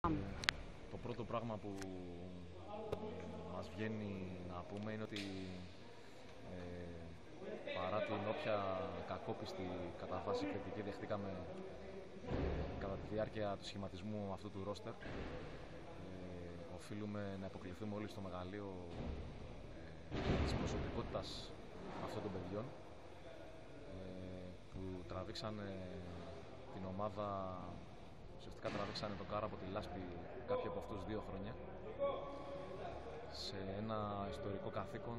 Το πρώτο πράγμα που μας βγαίνει να πούμε είναι ότι παρά την όποια κακόπιστη κατά βάση κριτική δεχτήκαμε κατά τη διάρκεια του σχηματισμού αυτού του ρόστερ, οφείλουμε να υποκληθούμε όλοι στο μεγαλείο της προσωπικότητας αυτών των παιδιών που τραβήξανε την ομάδα. Ουσιαστικά τραβήξανε το κάρο από τη λάσπη κάποιοι από αυτούς 2 χρόνια σε ένα ιστορικό καθήκον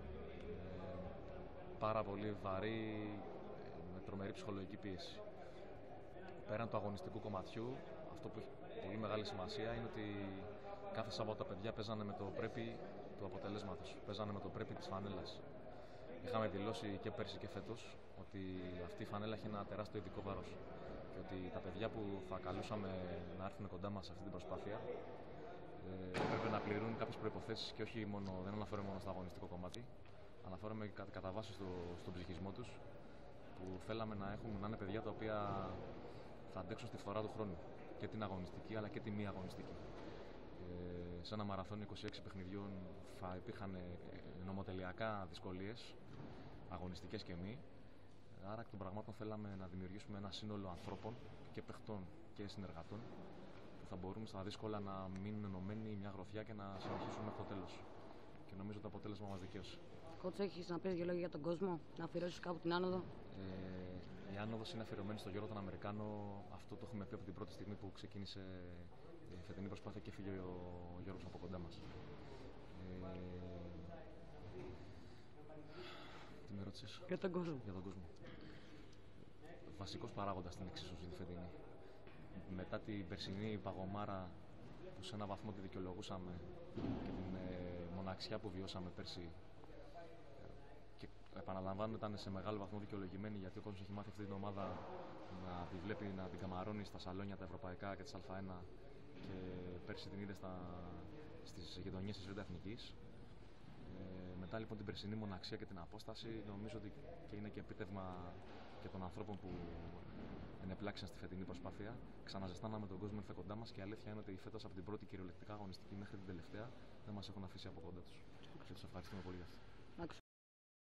πάρα πολύ βαρύ, με τρομερή ψυχολογική πίεση. Πέραν του αγωνιστικού κομματιού, αυτό που έχει πολύ μεγάλη σημασία είναι ότι κάθε Σάββατο τα παιδιά παίζανε με το πρέπει του αποτελέσματος, παίζανε με το πρέπει της φανέλας. Είχαμε δηλώσει και πέρσι και φέτος ότι αυτή η φανέλα έχει ένα τεράστιο ειδικό βάρος και ότι τα παιδιά που θα καλούσαμε να έρθουν κοντά μας σε αυτή την προσπάθεια πρέπει να πληρούν κάποιες προϋποθέσεις και όχι μόνο, δεν αναφέρομαι μόνο στο αγωνιστικό κομμάτι, αναφέρομαι κατά βάση στον ψυχισμό τους, που θέλαμε να είναι παιδιά τα οποία θα αντέξουν στη φθορά του χρόνου, και την αγωνιστική αλλά και τη μη αγωνιστική. Σε ένα μαραθώνιο 26 παιχνιδιών θα υπήρχαν νομοτελειακά δυσκολίες, αγωνιστικές και μη. Άρα εκ των πραγμάτων θέλαμε να δημιουργήσουμε ένα σύνολο ανθρώπων και παιχτών και συνεργατών που θα μπορούν στα δύσκολα να μείνουν ενωμένοι μια γροθιά και να συνεχίσουν μέχρι το τέλος. Και νομίζω το αποτέλεσμα μας δικαίωσε. Κότσο, έχεις να πεις 2 λόγια για τον κόσμο, να αφιερώσεις κάπου την άνοδο? Η άνοδος είναι αφιερωμένη στον Γιώργο τον Αμερικάνο. Αυτό το έχουμε πει από την πρώτη στιγμή που ξεκίνησε η φετινή προσπάθεια και φύγε ο Γιώργος από κοντά μας. Τι με ρώτησες? Για τον κόσμο. Για τον κόσμο. Βασικός παράγοντας στην εξίσωση τη φετινή. Μετά την περσινή παγωμάρα που σε έναν βαθμό τη δικαιολογούσαμε και την μοναξιά που βιώσαμε πέρσι, και επαναλαμβάνω ήταν σε μεγάλο βαθμό δικαιολογημένη, γιατί ο κόσμος έχει μάθει αυτή την ομάδα να τη βλέπει να την καμαρώνει στα σαλόνια τα ευρωπαϊκά και της Α1, και πέρσι την είδε στις γειτονιές της Εθνικής. Μετά λοιπόν την περσινή μοναξία και την απόσταση, νομίζω ότι και είναι και επίτευγμα και των ανθρώπων που ενεπλάξαν στη φετινή προσπάθεια. Ξαναζεστάναμε τον κόσμο, ήρθε κοντά μας, και η αλήθεια είναι ότι φέτος από την πρώτη κυριολεκτικά αγωνιστική μέχρι την τελευταία δεν μας έχουν αφήσει από κοντά τους. Και τους ευχαριστούμε πολύ για αυτό.